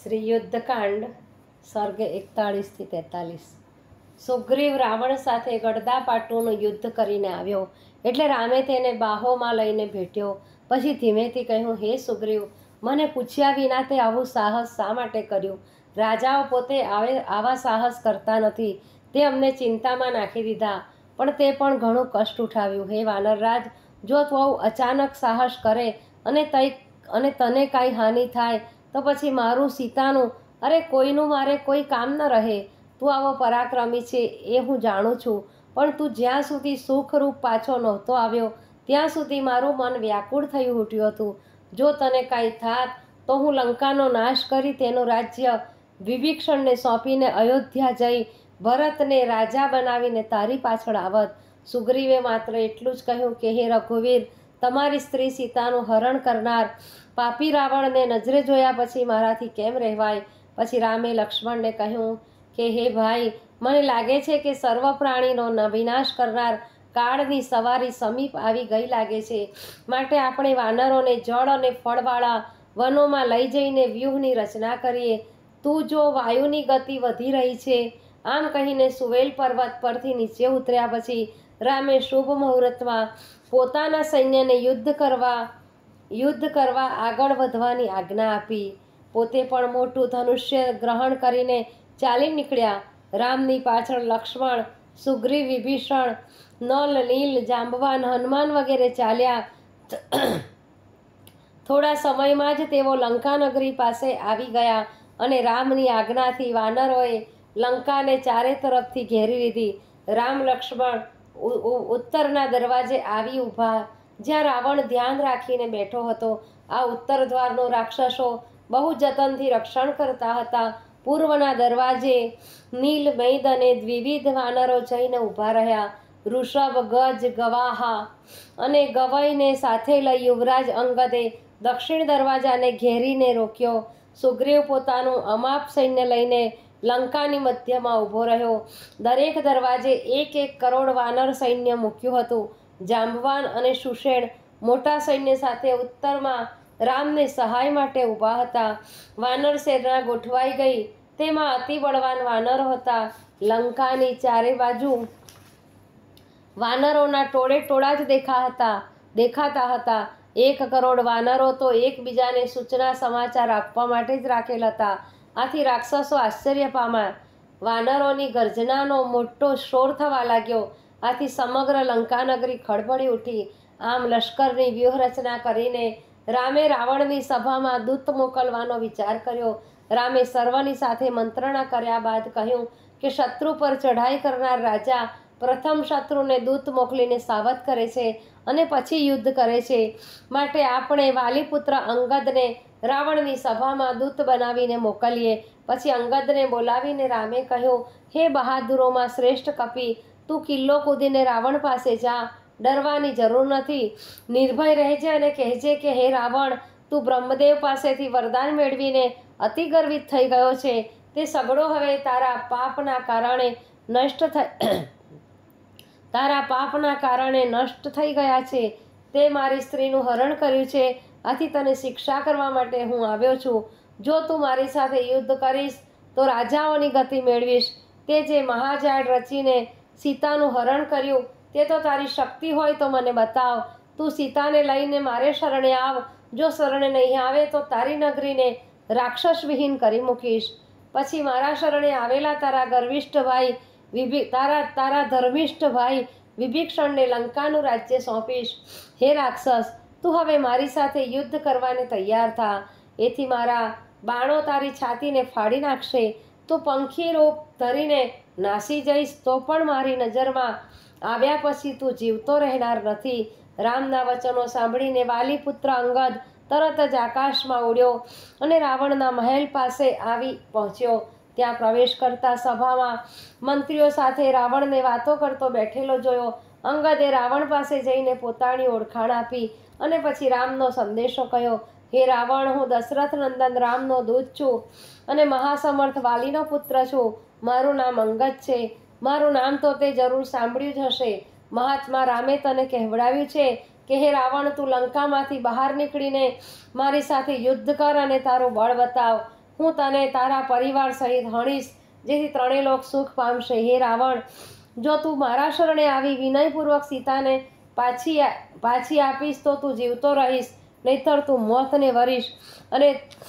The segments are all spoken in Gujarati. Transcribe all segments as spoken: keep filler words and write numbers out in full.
શ્રી યુદ્ધકાંડ સર્ગ એકતાળીસ થી તેતાલીસ. સુગ્રીવ રાવણ સાથે ગડદાપાટુનું યુદ્ધ કરીને આવ્યો એટલે રામે તેને બાહોમાં લઈને ભેટ્યો. પછી ધીમેથી કહ્યું, હે સુગ્રીવ, મને પૂછ્યા વિના તે આવું સાહસ શા માટે કર્યું? રાજાઓ પોતે આવે આવા સાહસ કરતા નથી. તે અમને ચિંતામાં નાખી દીધા, પણ તે પણ ઘણું કષ્ટ ઉઠાવ્યું. હે વાનરરાજ, જો તું આવું અચાનક સાહસ કરે અને તઈ અને તને કાંઈ હાનિ થાય તો પછી મારું સીતાનું અરે કોઈનું મારે કોઈ કામ ન રહે. તું આવો પરાક્રમી છે એ હું જાણું છું, પણ તું જ્યાં સુધી સુખરૂપ પાછો નહોતો આવ્યો ત્યાં સુધી મારું મન વ્યાકુળ થયું ઉઠ્યું હતું. જો તને કાંઈ થાત તો હું લંકાનો નાશ કરી તેનું રાજ્ય વિભીષણને સોંપીને અયોધ્યા જઈ ભરતને રાજા બનાવીને તારી પાછળ આવત. સુગ્રીવે માત્ર એટલું જ કહ્યું કે હે રઘુવીર, તમારી સ્ત્રી સીતાનું હરણ કરનાર પાપી રાવણને નજરે જોયા પછી મારાથી કેમ રહેવાય? પછી રામે લક્ષ્મણને કહ્યું કે હે ભાઈ, મને લાગે છે કે સર્વ પ્રાણીનો વિનાશ કરનાર કાળની સવારી સમીપ આવી ગઈ લાગે છે. માટે આપણે વાનરોને જળ અને ફળવાળા વનોમાં લઈ જઈને વ્યૂહની રચના કરીએ. તું જો વાયુની ગતિ વધી રહી છે. આમ કહીને સુવેલ પર્વત પરથી નીચે ઉતર્યા પછી રામે શુભ મુહૂર્તમાં પોતાના સૈન્યને યુદ્ધ કરવા યુદ્ધ કરવા આગળ વધવાની આજ્ઞા આપી. પોતે પણ મોટું ધનુષ્ય ગ્રહણ કરીને ચાલી નીકળ્યા. રામની પાછળ લક્ષ્મણ, સુગ્રીવ, વિભીષણ, નલ, નીલ, જાંબવાન, હનુમાન વગેરે ચાલ્યા. થોડા સમયમાં જ તેઓ લંકાનગરી પાસે આવી ગયા અને રામની આજ્ઞાથી વાનરોએ લંકાને ચારે તરફથી ઘેરી લીધી. રામ લક્ષ્મણ ઉત્તરના દરવાજે આવી ઊભા, જ્યાં રાવણ ધ્યાન રાખીને બેઠો હતો. આ ઉત્તર દ્વારનો રાક્ષસો બહુ જતનથી રક્ષણ કરતા હતા. પૂર્વના દરવાજે નીલ, મૈદ અને દ્વિવિધ વાનરો જઈને ઊભા રહ્યા. ઋષભ, ગજ, ગવાહા અને ગવઈને સાથે લઈ યુવરાજ અંગદે દક્ષિણ દરવાજાને ઘેરીને રોક્યો. સુગ્રીવ પોતાનું અમાપ સૈન્ય લઈને લંકાની મધ્યમાં ઊભો રહ્યો. દરેક દરવાજે એક એક કરોડ વાનર સૈન્ય મૂક્યું હતું. જાંબવાન અને સુષેણ મોટા સૈન્ય સાથે ઉત્તરમાં રામને સહાય માટે ઊભા હતા. વાનર સેના ગોઠવાઈ ગઈ, તેમાં અતિ બળવાન વાનરો હતા. લંકાની ચારે બાજુ વાનરોના ટોળે ટોળા જ દેખા હતા દેખાતા હતા. એક કરોડ વાનરો તો એકબીજાને સૂચના સમાચાર આપવા માટે જ રાખેલ હતા. આથી રાક્ષસો આશ્ચર્ય પામ્યા. વાનરોની ગર્જનાનો મોટો શોર થવા લાગ્યો. આથી સમગ્ર લંકાનગરી ખળભળી ઉઠી. આમ લશ્કરની વ્યૂહરચના કરીને રામે રાવણની સભામાં દૂત મોકલવાનો વિચાર કર્યો. રામે સર્વની સાથે મંત્રણા કર્યા બાદ કહ્યું કે શત્રુ પર ચઢાઈ કરનાર રાજા પ્રથમ શત્રુને દૂત મોકલીને સાવધ કરે છે અને પછી યુદ્ધ કરે છે. માટે આપણે વાલીપુત્ર અંગદને રાવણની સભામાં દૂત બનાવીને મોકલીએ. પછી અંગદને બોલાવીને રામે કહ્યું, હે બહાદુરોમાં શ્રેષ્ઠ કપી, તું કિલ્લો કૂદીને રાવણ પાસે જા. ડરવાની જરૂર નથી. નિર્ભય રહેજે અને કહેજે કે હે રાવણ, તું બ્રહ્મદેવ પાસેથી વરદાન મેળવીને અતિ ગર્વિત થઈ ગયો છે. તે સગડો હવે તારા પાપના કારણે નષ્ટ થઈ તારા પાપના કારણે નષ્ટ થઈ ગયા છે. તે મારી સ્ત્રીનું હરણ કર્યું છે. આથી તને શિક્ષા કરવા માટે હું આવ્યો છું. જો તું મારી સાથે યુદ્ધ કરીશ તો રાજાઓની ગતિ મેળવીશ. તે જે મહાજાળ રચીને સીતાનું હરણ કર્યું તે તો તારી શક્તિ હોય તો મને બતાવ. તું સીતાને લઈને મારે શરણે આવ. જો શરણે નહીં આવે તો તારી નગરીને રાક્ષસ વિહીન કરી મૂકીશ. પછી મારા શરણે આવેલા તારા ગર્વિષ્ઠ ભાઈ વિભી તારા તારા ધર્મિષ્ઠ ભાઈ વિભીષણને લંકાનું રાજ્ય સોંપીશ. હે રાક્ષસ, તું હવે મારી સાથે યુદ્ધ કરવાને તૈયાર થા. એથી મારા બાણો તારી છાતીને ફાડી નાખશે. તું પંખી રૂપ ધરીને નાસી જઈશ તો પણ મારી નજરમાં આવ્યા પછી તું જીવતો રહેનાર નથી. રામના વચનો સાંભળીને વાલીપુત્ર અંગદ તરત જ આકાશમાં ઉડ્યો અને રાવણના મહેલ પાસે આવી પહોંચ્યો. ત્યાં પ્રવેશ કરતા સભામાં મંત્રીઓ સાથે રાવણને વાતો કરતો બેઠેલો જોયો. અંગદે રાવણ પાસે જઈને પોતાની ઓળખાણ આપી અને પછી રામનો સંદેશો કહ્યો. હે રાવણ, હું દશરથ નંદન રામનો દૂત છું અને મહાસમર્થ વાલીનો પુત્ર છું. મારું નામ અંગદ છે. મારું નામ તો તે જરૂર સાંભળ્યું જ હશે. મહાત્મા રામે તને કહેવડાવ્યું છે કે હે રાવણ, તું લંકામાંથી બહાર નીકળીને મારી સાથે યુદ્ધ કર અને તારું બળ બતાવ. હું તને તારા પરિવાર સહિત હણીશ, જેથી ત્રણેય લોક સુખ પામશે. હે રાવણ, જો તું મારા શરણે આવી વિનયપૂર્વક સીતાને પાછી પાછી આપીશ તો તું જીવતો રહીશ, નહીતર તું મોતને વરીશ અને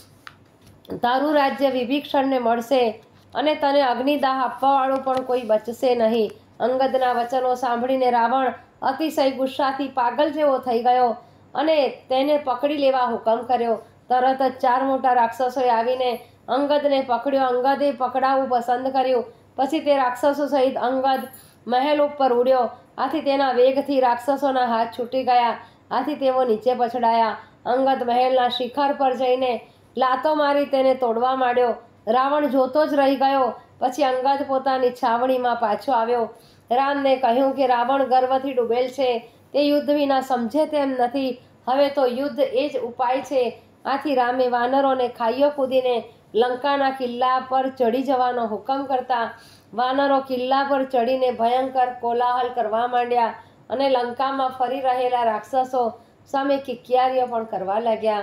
તારું રાજ્ય વિભીષણને મળશે અને તને અગ્નિદાહ આપવાવાળું પણ કોઈ બચશે નહીં. અંગદના વચનો સાંભળીને રાવણ અતિશય ગુસ્સાથી પાગલ જેવો થઈ ગયો અને તેને પકડી લેવા હુકમ કર્યો. તરત જ ચાર મોટા રાક્ષસોએ આવીને અંગદને પકડ્યો. અંગદે પકડાવવું પસંદ કર્યું. પછી તે રાક્ષસો સહિત અંગદ મહેલ ઉપર ઉડ્યો. આથી તેના વેગથી રાક્ષસોના હાથ છૂટી ગયા. આથી તેઓ નીચે પછડાયા. અંગદ મહેલના શિખર પર જઈને લાતો મારી તેને તોડવા માંડ્યો. રાવણ જોતો જ રહી ગયો. પછી અંગદ પોતાની છાવણીમાં પાછો આવ્યો. રામને કહ્યું કે રાવણ ગર્વથી ડૂબેલ છે, તે યુદ્ધ વિના સમજે તેમ નથી. હવે તો યુદ્ધ એ જ ઉપાય છે. આથી રામે વાનરોને ખાઈઓ કૂદીને લંકાના કિલ્લા પર ચડી જવાનો હુકમ કરતા વાનરો કિલ્લા પર ચડીને ભયંકર કોલાહલ કરવા માંડ્યા અને લંકામાં ફરી રહેલા રાક્ષસો સામે કિક્યારીઓ પણ કરવા લાગ્યા.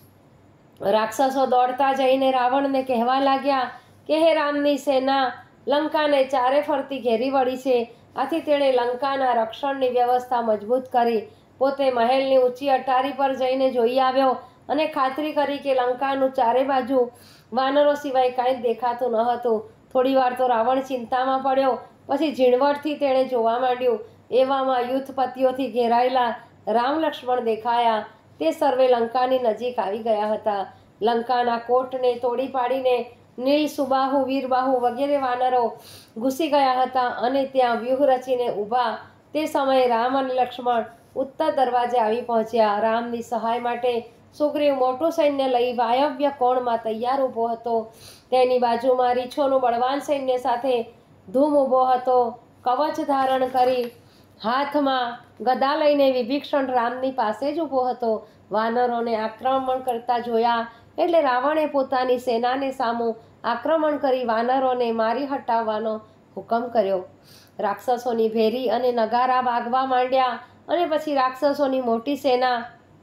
રાક્ષસો દોડતા જઈને રાવણને કહેવા લાગ્યા કે હે રામની સેના લંકાને ચારે ફરતી ઘેરી વળી છે. આથી તેણે લંકાના રક્ષણની વ્યવસ્થા મજબૂત કરી. પોતે મહેલની ઊંચી અટારી પર જઈને જોઈ આવ્યો અને ખાતરી કરી કે લંકાનું ચારે બાજુ વાનરો સિવાય કાંઈ દેખાતું ન હતું. થોડી વાર તો રાવણ ચિંતામાં પડ્યો. પછી ઝીણવટથી તેણે જોવા માંડ્યું. એવામાં યુથપતિઓથી ઘેરાયેલા રામ લક્ષ્મણ દેખાયા. તે સર્વે લંકાની નજીક આવી ગયા હતા. લંકાના કોટને તોડી પાડીને નીલ, સુબાહુ, વીરબાહુ વગેરે વાનરો ઘૂસી ગયા હતા અને ત્યાં વ્યૂહ રચીને ઊભા. તે સમયે રામ અને લક્ષ્મણ ઉત્તર દરવાજે આવી પહોંચ્યા. રામની સહાય માટે સુગ્રીવ મોટું સૈન્ય લઈ વાયવ્ય કોણમાં તૈયાર ઊભો હતો. તેની બાજુમાં રીછોનું બળવાન સૈન્ય સાથે ધૂમ ઊભો હતો. કવચ ધારણ કરી હાથમાં ગદા લઈને વિભીષણ રામની પાસે જ ઊભો હતો. વાનરોને આક્રમણ કરતા જોયા એટલે રાવણે પોતાની સેનાને સામું આક્રમણ કરી વાનરોને મારી હટાવવાનો હુકમ કર્યો. રાક્ષસોની ભેરી અને નગારા વાગવા માંડ્યા અને પછી રાક્ષસોની મોટી સેના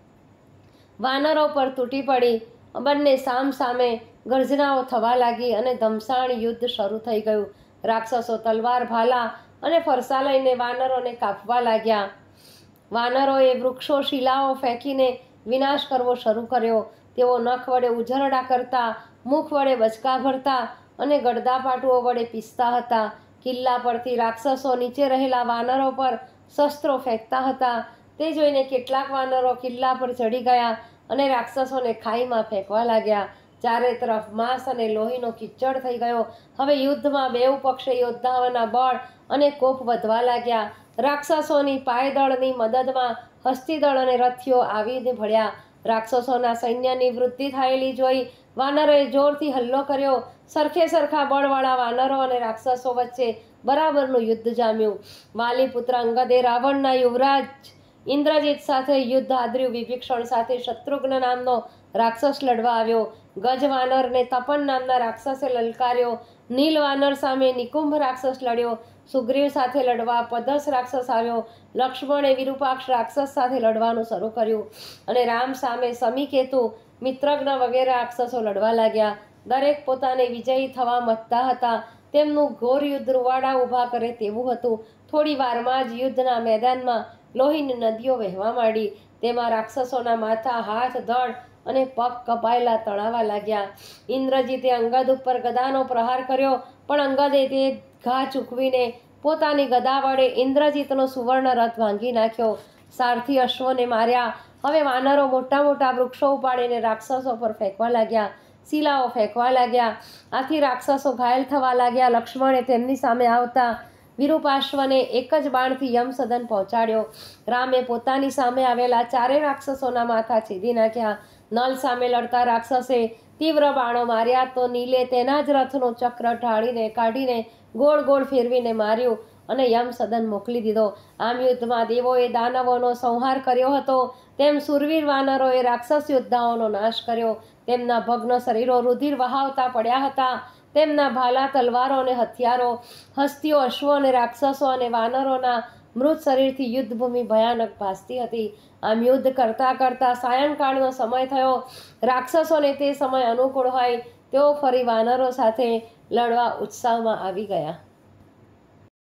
વાનરો પર તૂટી પડી. બંને સામ સામે ગર્જનાઓ થવા લાગી અને ધમસાણ યુદ્ધ શરૂ થઈ ગયું. રાક્ષસો તલવાર, ભાલા અને ફરસા લઈને વાનરોને કાપવા લાગ્યા. વાનરોએ વૃક્ષો, શિલાઓ ફેંકીને વિનાશ કરવો શરૂ કર્યો. તેઓ નખ વડે ઉઝરડા કરતા, મુખ વડે બચકા ભરતા અને ગડદાપાટુઓ વડે પીસતા હતા. કિલ્લા પરથી રાક્ષસો નીચે રહેલા વાનરો પર શસ્ત્રો ફેંકતા હતા. તે જોઈને કેટલાક વાનરો કિલ્લા પર ચડી ગયા અને રાક્ષસોને ખાઈમાં ફેંકવા લાગ્યા. ચારે તરફ માંસ અને લોહીનો કિચડ થઈ ગયો. હવે યુદ્ધમાં બેઉ પક્ષે યોદ્ધાઓના બળ અને કોપ વધવા લાગ્યા. રાક્ષસોની પાયદળની મદદમાં હસ્તીદળ અને રથીઓ આવીને ભળ્યા. રાક્ષસોના સૈન્યની વૃદ્ધિ થયેલી જોઈ વાનરોએ જોરથી હલ્લો કર્યો. સરખે સરખા બળવાળા વાનરો અને રાક્ષસો વચ્ચે બરાબરનું યુદ્ધ જામ્યું. વાલી પુત્ર અંગદે રાવણના યુવરાજ ઇન્દ્રજીત સાથે યુદ્ધ આદર્યું. વિભીષણ સાથે શત્રુઘ્ન નામનો રાક્ષસ લડવા આવ્યો. ગજ વાનરને તપન નામના રાક્ષસે લલકાર્યો. નીલ વાનર સામે નિકુંભ રાક્ષસ લડ્યો. સુગ્રીવ સાથે લડવા પદસ રાક્ષસ આવ્યો. લક્ષ્મણે વિરૂપાક્ષ રાક્ષસ સાથે લડવાનું શરૂ કર્યું અને રામ સામે સમીકેતુ, મિત્રજ્ઞ વગેરે રાક્ષસો લડવા લાગ્યા. દરેક પોતાને વિજયી થવા મથતા હતા. તેમનું ઘોર યુદ્ધ રૂવાડા ઊભા કરે તેવું હતું. થોડી વારમાં જ યુદ્ધના મેદાનમાં લોહીની નદીઓ વહેવા માંડી. તેમાં રાક્ષસોના માથા, હાથ, ધડ અને પગ કપાયેલા તણાવા લાગ્યા. ઇન્દ્રજીતે અંગદ ઉપર ગદાનો પ્રહાર કર્યો, પણ અંગદે તે ઘા ચૂકવીને પોતાની ગદા વડે ઇન્દ્રજીતનો સુવર્ણ રથ ભાંગી નાખ્યો. સારથી અશ્વને માર્યા. હવે વાનરો મોટા મોટા વૃક્ષો ઉપાડીને રાક્ષસો પર ફેંકવા લાગ્યા. શિલાઓ ફેંકવા લાગ્યા. આથી રાક્ષસો ઘાયલ થવા લાગ્યા. લક્ષ્મણે તેમની સામે આવતા વિરૂપાશ્વને એક જ બાણથી યમસદન પહોંચાડ્યો. રામે પોતાની સામે આવેલા ચારે રાક્ષસોના માથા છેદી નાખ્યા. નલ સામે લડતા રાક્ષસે તીવ્ર બાણો માર્યા તો નીલે તેના જ રથનો ચક્ર ઢાળીને કાઢીને ગોળ ગોળ ફેરવીને માર્યું અને યમસદન મોકલી દીધો. આમ યુદ્ધમાં દેવોએ દાનવોનો સંહાર કર્યો હતો, તેમ સુરવીર વાનરોએ રાક્ષસ યોદ્ધાઓનો નાશ કર્યો. તેમના ભગ્ન શરીરો રુધિર વહાવતા પડ્યા હતા. તેમના ભાલા, તલવારો અને હથિયારો, હસ્તીઓ, અશ્વો અને રાક્ષસો અને વાનરોના મૃત શરીરથી યુદ્ધભૂમિ ભયાનક ભાસતી હતી. આમ યુદ્ધ કરતાં કરતાં સાયંકાળનો સમય થયો. રાક્ષસોને તે સમય અનુકૂળ હોય તેઓ ફરી વાનરો સાથે લડવા ઉત્સાહમાં આવી ગયા.